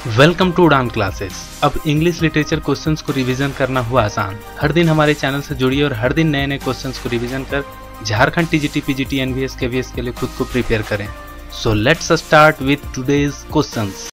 Welcome to Udaan classes. अब English literature questions को revision करना हुआ आसान। हर दिन हमारे चैनल से जुड़िए और हर दिन नए नए क्वेश्चंस को रिवीजन कर Jharkhand TGT PGT NVS KVS के लिए खुद को प्रिपेयर करें। So let's start with today's questions.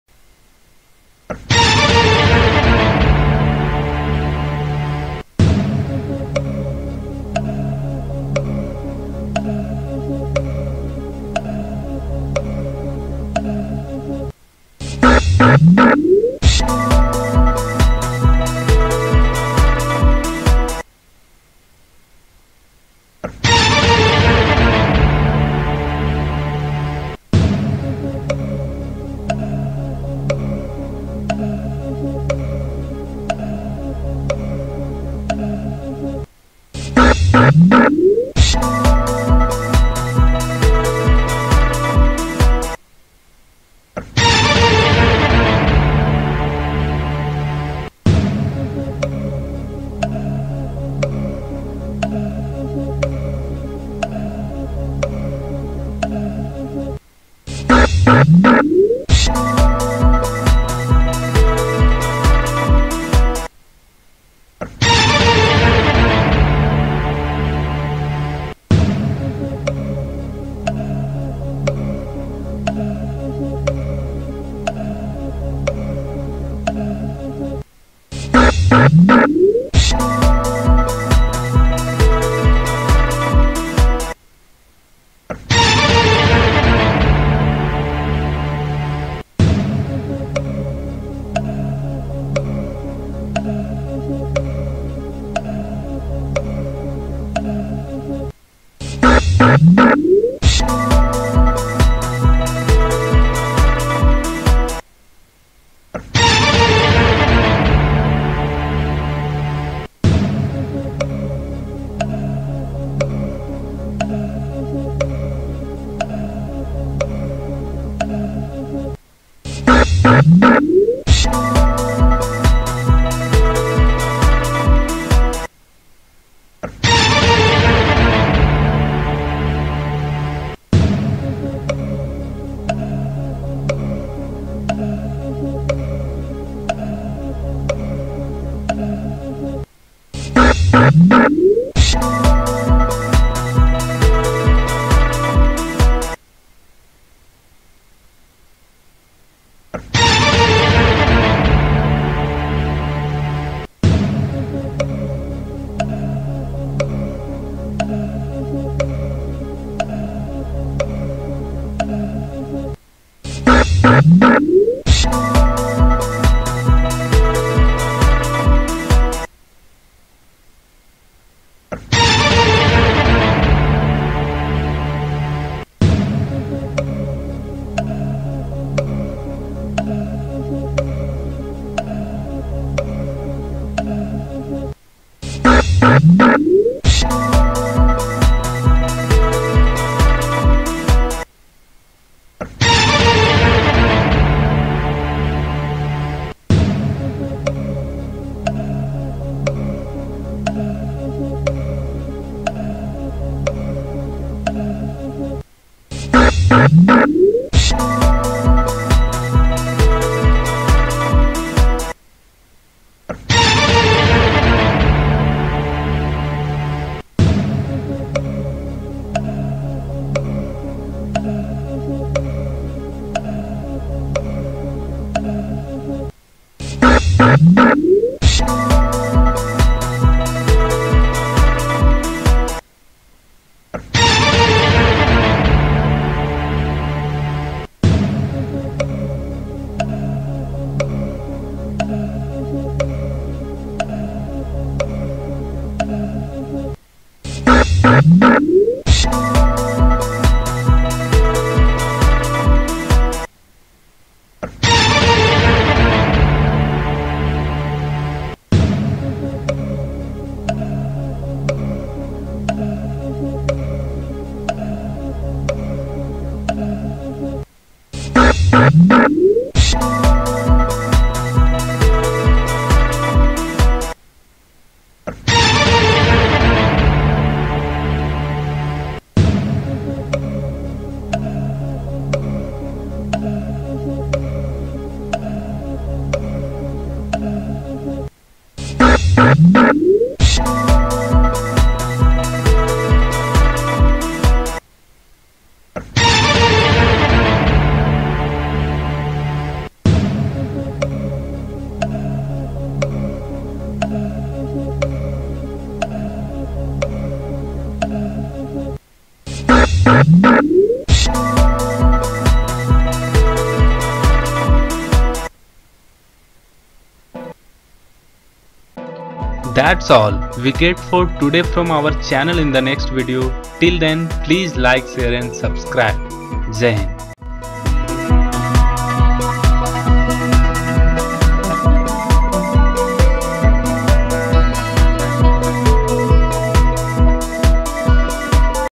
That's all we get for today from our channel. In the next video, till then please like, share and subscribe. Jai Hind.